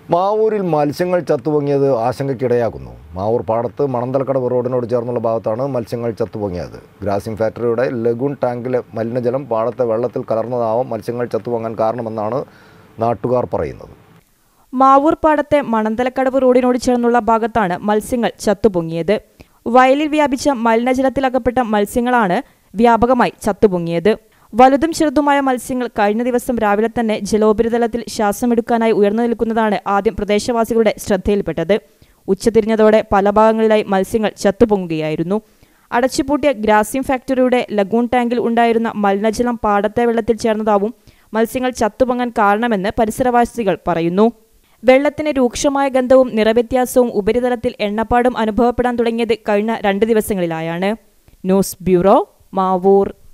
മാവൂരിൽ മത്സ്യങ്ങൾ ചത്തുപൊങ്ങിയത് ആശങ്കയ്ക്കിടയാക്കുന്നു. മാവൂർ പാടത്ത് മണന്തലക്കടവ് റോഡിനോട് ചേർന്നുള്ള ഭാഗത്താണ് മത്സ്യങ്ങൾ ചത്തുപൊങ്ങിയത്. ഗ്രാസിംഗ് ഫാക്ടറിയുടെ ലഗൂൺ ടാങ്കിലെ മലിനജലം പാടത്തെ വെള്ളത്തിൽ കലർന്നതാവും മത്സ്യങ്ങൾ ചത്തുപൊങ്ങാൻ കാരണമെന്നാണ് നാട്ടുകാർ പറയുന്നത്. മാവൂർ പാടത്തെ മണന്തലക്കടവ് റോഡിനോട് ചേർന്നുള്ള ഭാഗത്താണ് മത്സ്യങ്ങൾ ചത്തുപൊങ്ങിയത്. വയലിൽ വ്യാപിച്ച മലിനജലത്തിലകപ്പെട്ട മത്സ്യങ്ങളാണ് വ്യാപകമായി ചത്തുപൊങ്ങിയത്. വലുതും ചെറുതുമായ മത്സ്യങ്ങൾ കഴിഞ്ഞ ദിവസം രാവിലെ തന്നെ ജലോപരിതലത്തിൽ ശ്വാസമെടുക്കാനായി ഉയർന്നു നിൽക്കുന്നതാണ് ആദ്യം പ്രദേശവാസികളുടെ ശ്രദ്ധയിൽപ്പെട്ടത്. ഉച്ചതിരിഞ്ഞതോടെ പല ഭാഗങ്ങളിലായി മത്സ്യങ്ങൾ ചത്തുപൊങ്ങുകയായിരുന്നു. അടച്ചുപൂട്ടിയ ഗ്രാസിംഗ് ഫാക്ടറിയുടെ ലഗൂൺ ടാങ്കിൽ ഉണ്ടായിരുന്ന മലിനജലം പാടത്തെ വെള്ളത്തിൽ ചേർന്നതാവും മത്സ്യങ്ങൾ ചത്തുപൊങ്ങാൻ കാരണമെന്ന് പരിസരവാസികൾ പറയുന്നു. വെള്ളത്തിന് രൂക്ഷമായ ഗന്ധവും നിറവ്യത്യാസവും ഉപരിതലത്തിൽ എണ്ണപ്പാടും അനുഭവപ്പെടാൻ തുടങ്ങിയത് കഴിഞ്ഞ 2 ദിവസങ്ങളിലായാണ്. News bureau, Mavoor.